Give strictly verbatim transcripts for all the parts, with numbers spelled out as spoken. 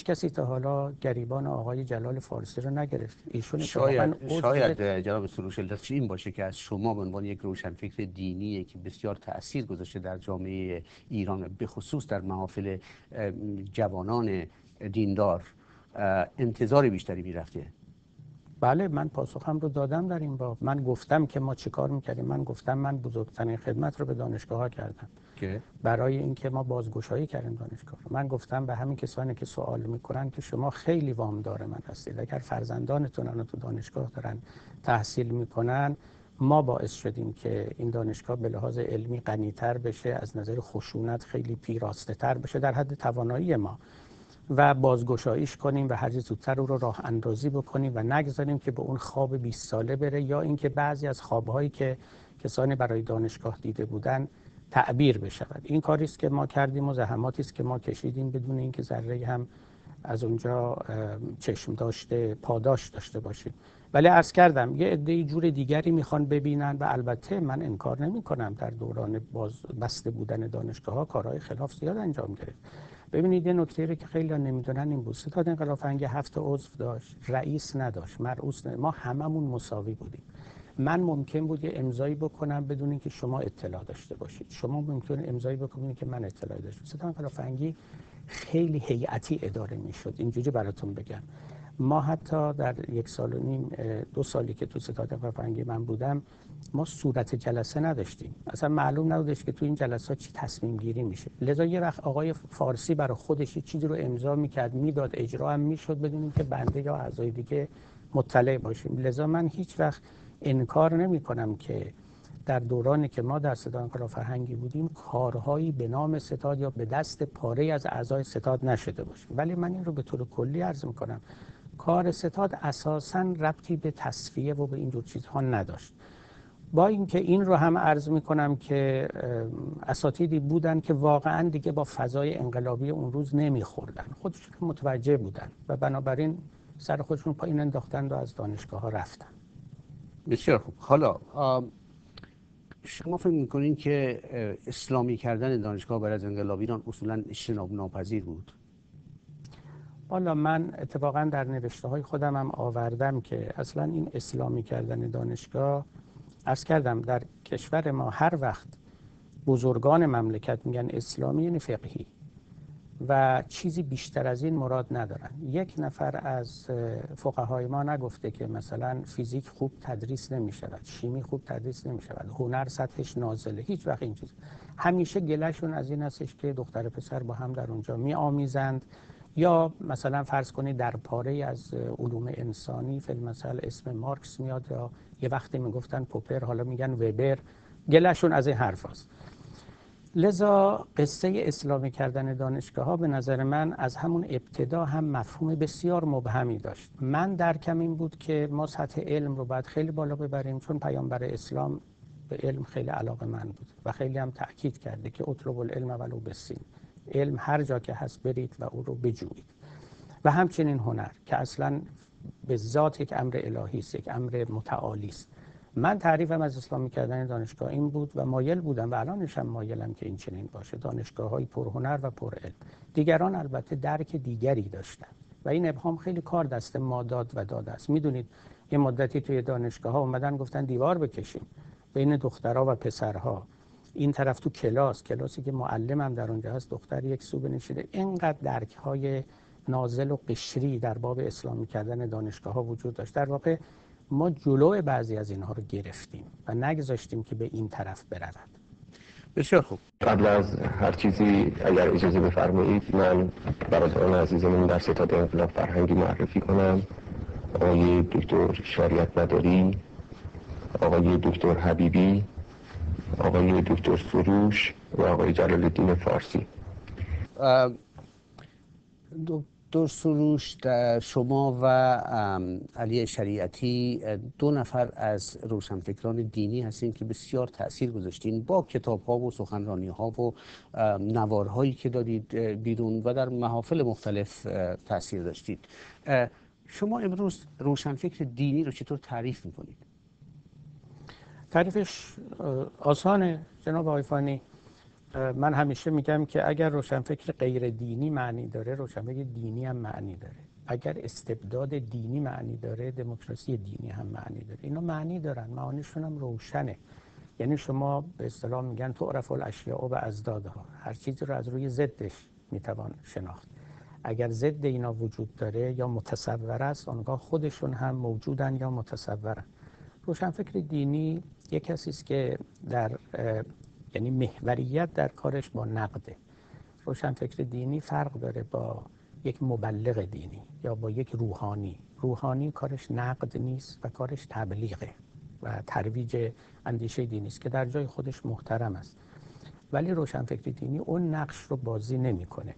هیچ کسی تا حالا گریبان آقای جلال فارسی رو نگرفت. ایشون شاید شاید جناب سروش علتش این باشه که از شما به عنوان یک روشنفکر دینی که بسیار تأثیر گذاشته در جامعه ایران، به خصوص در محافل جوانان دیندار، انتظار بیشتری میرفته. بله، من پاسخم رو دادم در این باب. من گفتم که ما چه کار میکردیم. من گفتم من بزرگترین خدمت رو به دانشگاه ها کردم که برای اینکه ما بازگشایی کردیم دانشگاه رو. من گفتم به همین کسانی که سوال میکنن که شما خیلی وامدار من هستید، اگر فرزندانتون الان تو دانشگاه دارن تحصیل میکنن، ما باعث شدیم که این دانشگاه به لحاظ علمی غنی‌تر بشه، از نظر خشونت خیلی پیراسته تر بشه در حد توانایی ما، و بازگشاییش کنیم و هر چه زودتر او رو راه اندازی بکنیم و نگذاریم که به اون خواب بیست ساله بره، یا اینکه بعضی از خوابهایی که کسانی برای دانشگاه دیده بودن تعبیر بشود. این کاری است که ما کردیم و زحماتی است که ما کشیدیم بدون اینکه ذره هم از اونجا چشم داشته پاداش داشته باشیم. ولی عرض کردم یه عده جور دیگری میخوان ببینن و البته من انکار نمی کنم در دوران باز بسته بودن دانشگاه ها کارهای خلاف زیاد انجام گرفت. ببینید یه نکته رو که خیلی نمیدونن این بود، ستاد انقلاب فرهنگی هفت عضو داشت، رئیس نداشت، مرئوس نداشت. ما هممون مساوی بودیم. من ممکن بود یه امضایی بکنم بدون اینکه شما اطلاع داشته باشید، شما ممکن امضایی بکنید که من اطلاع داشته باشم. ستاد انقلاب فرهنگی خیلی هیئتی اداره میشد. اینجوری براتون بگم، ما حتی در یک سال و نیم دو سالی که تو ستاد انقلاب فرهنگی من بودم، ما صورت جلسه نداشتیم، اصلا معلوم نبودش که تو این جلسات چی تصمیم گیری میشه. لذا یه وقت آقای فارسی برای خودش چیزی رو امضا میکرد میداد، اجرا هم میشد بدون اینکه بنده یا اعضای دیگه مطلع باشیم. لذا من هیچ وقت انکار نمی کنم که در دورانی که ما در ستاد انقلاب فرهنگی بودیم کارهایی به نام ستاد یا به دست پاره از اعضای ستاد نشده باشه. ولی من این رو به طور کلی عرض میکنم، کار ستاد اساساً ربطی به تصفیه و به این جور چیزها نداشت. با اینکه این رو هم عرض میکنم که اساتیدی بودن که واقعاً دیگه با فضای انقلابی اون روز نمیخوردن، خودشون متوجه بودن و بنابراین سر خودشون پایین انداختن و از دانشگاه ها رفتن. بسیار خوب. حالا شما فکر میکنین که اسلامی کردن دانشگاه بعد از انقلاب ایران اصولاً اجتناب ناپذیر بود؟ والا من اتفاقا در نوشته های خودم هم آوردم که اصلا این اسلامی کردن دانشگاه، عرض کردم در کشور ما هر وقت بزرگان مملکت میگن اسلامی یعنی فقهی و چیزی بیشتر از این مراد ندارن. یک نفر از فقهای ما نگفته که مثلا فیزیک خوب تدریس نمی شود، شیمی خوب تدریس نمی شود، هنر سطحش نازله، هیچ وقت این چیز. همیشه گلهشون از این هستش که دختر پسر با هم در اونجا می آمیزند، یا مثلا فرض کنید در پاره از علوم انسانی فی المثل اسم مارکس میاد، یا یه وقتی میگفتن پوپر حالا میگن وبر، گلهشون از این حرف هست. لذا قصه اسلامی کردن دانشگاه ها به نظر من از همون ابتدا هم مفهوم بسیار مبهمی داشت. من درکم این بود که ما سطح علم رو باید خیلی بالا ببریم، چون پیامبر اسلام به علم خیلی علاقه من بود و خیلی هم تأکید کرده که اطلب العلم ولو بالسین، علم هر جا که هست برید و او رو بجویید. و همچنین هنر که اصلا به ذات یک امر الهی است، یک امر متعالی است. من تعریفم از اسلامی کردن دانشگاه این بود و مایل بودم و الانش هم مایلم که این چنین باشه، دانشگاه‌های پرهنر و پرعلم. دیگران البته درک دیگری داشتن و این ابهام خیلی کار دست ما داد و داده است. میدونید یه مدتی توی دانشگاه‌ها اومدن گفتن دیوار بکشیم بین دخترها و پسرها، این طرف تو کلاس، کلاسی که معلمم در اونجا هست دختر یک سو بنشینه. اینقدر درک‌های نازل و قشری در باب اسلامی کردن دانشگاه‌ها وجود داشت. در واقع ما جلوی بعضی از اینها رو گرفتیم و نگذاشتیم که به این طرف برود. بسیار خوب. قبل از هر چیزی اگر اجازه بفرمایید من برادران عزیزمون در ستاد انقلاب فرهنگی معرفی کنم. آقای دکتر شریعت مداری، آقای دکتر حبیبی، آقای دکتر سروش و آقای جلال الدین فارسی. دکتر سروش، شما و علی شریعتی دو نفر از روشنفکران دینی هستین که بسیار تأثیر گذاشتین با کتاب‌ها و سخنرانی‌ها و نوارهایی که دادید بیرون و در محافل مختلف تأثیر داشتید. شما امروز روشنفکر دینی رو چطور تعریف می‌کنید؟ تعریفش آسانه جناب آقای فانی. من همیشه میگم که اگر روشنفکر غیر دینی معنی داره، روشنفکر دینی هم معنی داره. اگر استبداد دینی معنی داره، دموکراسی دینی هم معنی داره. اینا معنی دارن، معانیشون هم روشنه. یعنی شما به اصطلاح میگن تعرف الاشیاء و ازدادها، هر چیزی رو از روی ضدش میتوان شناخت. اگر ضد اینا وجود داره یا متصور است، آنگاه خودشون هم موجودن یا متصورن. روشنفکر دینی یک کسی است که در یعنی محوریت در کارش با نقده. روشنفکر دینی فرق داره با یک مبلغ دینی یا با یک روحانی. روحانی کارش نقد نیست و کارش تبلیغه و ترویج اندیشه دینی است که در جای خودش محترم است. ولی روشنفکر دینی اون نقش رو بازی نمی‌کنه.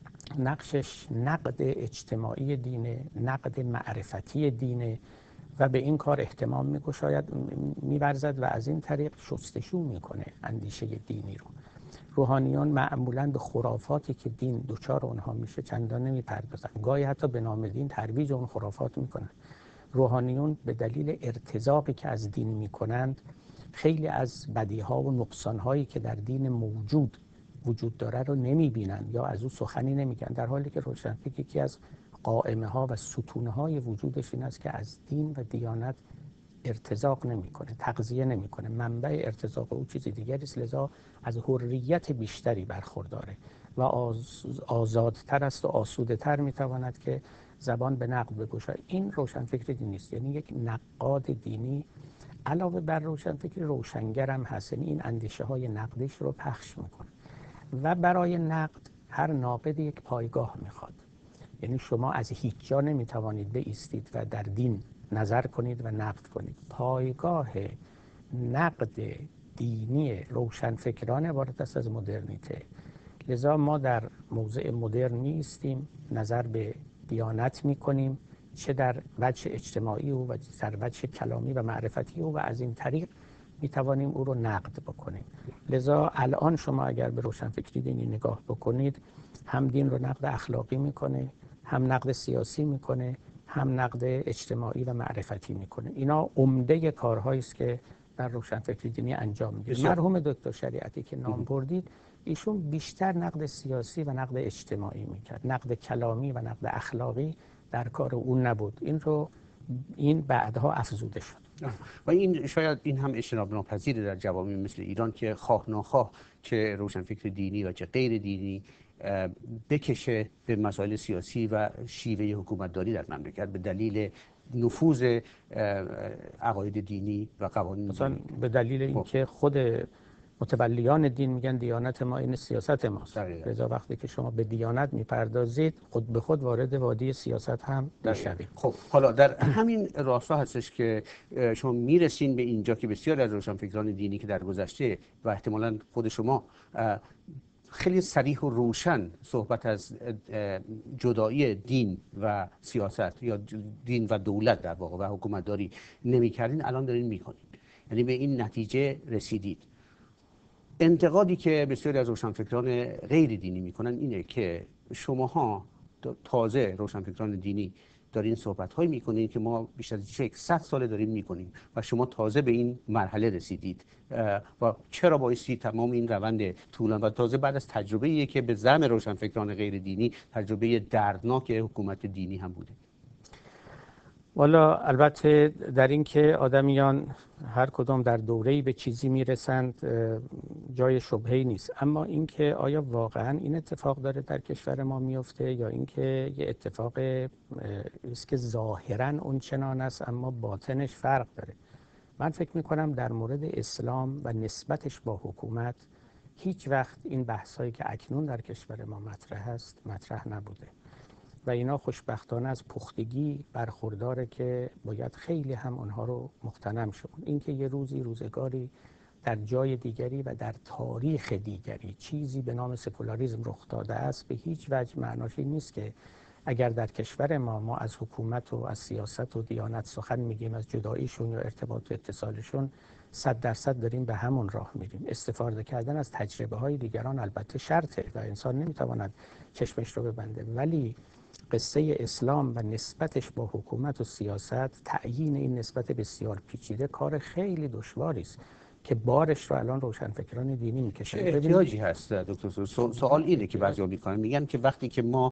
نقشش نقد اجتماعی دینه، نقد معرفتی دینه و به این کار اهتمام می‌گشاید، می‌ورزد و از این طریق شستشو می‌کنه اندیشه دینی رو. روحانیون معمولاً به خرافاتی که دین دچار اونها میشه چندان نمی‌پردازن. گاهی حتی به نام دین ترویج اون خرافات می‌کنن. روحانیون به دلیل ارتزاقی که از دین می‌کنند، خیلی از بدیها و نقصان‌هایی که در دین موجود وجود داره رو نمی‌بینن یا از او سخنی نمی‌گن، در حالی که روشنفکر یکی از قائمه‌ها و ستون‌های وجودش این است که از دین و دیانت ارتزاق نمی‌کنه، تغذیه نمی‌کنه. منبع ارتزاق او چیز دیگری است، لذا از حریت بیشتری برخورداره و آز... آزادتر است و آسوده‌تر می‌تواند که زبان به نقد بگشاید. این روشنفکر دینی است، یعنی یک نقاد دینی علاوه بر روشنفکر روشنگر هم هست، یعنی این اندیشه های نقدش رو پخش میکنه و برای نقد هر ناقد یک پایگاه میخواد. یعنی شما از هیچ جا نمیتوانید بایستید و در دین نظر کنید و نقد کنید. پایگاه نقد دینی روشنفکران عبارت است از مدرنیته. لذا ما در موضع مدرن نیستیم، نظر به دیانت میکنیم، چه در وجه اجتماعی او و در وجه کلامی و معرفتی او، و از این طریق میتوانیم او رو نقد بکنیم. لذا الان شما اگر به روشنفکری دینی نگاه بکنید، هم دین رو نقد اخلاقی میکنه، هم نقد سیاسی میکنه، هم نقد اجتماعی و معرفتی میکنه. اینا عمده کارهایی است که در روشنفکری دینی انجام میگیره. مرحوم دکتر شریعتی که نام بردید، ایشون بیشتر نقد سیاسی و نقد اجتماعی میکرد. نقد کلامی و نقد اخلاقی در کار اون نبود. این رو این بعدها افزوده شد. و این شاید این هم اجتناب ناپذیره در جوامع مثل ایران که خواه ناخواه چه روشنفکر دینی و چه غیر دینی بکشه به مسائل سیاسی و شیوه حکومتداری در مملکت به دلیل نفوذ عقاید دینی و قوانین مثلا دینی. به دلیل اینکه خود متولیان دین میگن دیانت ما این سیاست ماست. لذا وقتی که شما به دیانت میپردازید، خود به خود وارد وادی سیاست هم میشوید. خب حالا در همین راستا هستش که شما میرسین به اینجا که بسیار از روشنفکران دینی که در گذشته و احتمالاً خود شما خیلی صریح و روشن صحبت از جدایی دین و سیاست یا دین و دولت در واقع و حکومتداری نمی‌کردین، الان دارین میکنین، یعنی به این نتیجه رسیدید. انتقادی که بسیاری از روشنفکران غیر دینی میکنن اینه که شماها تازه روشنفکران دینی دارین صحبت‌هایی میکنین که ما بیشتر از صد ساله داریم میکنیم و شما تازه به این مرحله رسیدید و چرا بایستی تمام این روند طولانی و تازه بعد از تجربه‌ای که به زعم روشنفکران غیر دینی تجربه دردناک حکومت دینی هم بوده؟ والا البته در این که آدمیان هر کدام در دوره‌ای به چیزی میرسند جای شبهه‌ای نیست، اما اینکه آیا واقعا این اتفاق داره در کشور ما میفته یا اینکه یه اتفاق است که ظاهراً اون چنان است اما باطنش فرق داره. من فکر میکنم در مورد اسلام و نسبتش با حکومت هیچ وقت این بحثایی که اکنون در کشور ما مطرح است مطرح نبوده و اینا خوشبختانه از پختگی برخورداره که باید خیلی هم اونها رو مغتنم شد. اینکه یه روزی روزگاری در جای دیگری و در تاریخ دیگری چیزی به نام سکولاریسم رخ داده است به هیچ وجه معناش این نیست که اگر در کشور ما ما از حکومت و از سیاست و دیانت سخن میگیم، از جداییشون یا ارتباط و اتصالشون، صد درصد داریم به همون راه میریم. استفاده کردن از تجربه های دیگران البته شرطه و انسان نمیتواند چشمش رو ببنده، ولی قصه اسلام و نسبتش با حکومت و سیاست، تعیین این نسبت بسیار پیچیده کار خیلی دشواری است که بارش رو الان روشنفکران دینی میکشن. احتیاجی هست دکتر. سوال اینه که بعضیا میکنن، میگن که وقتی که ما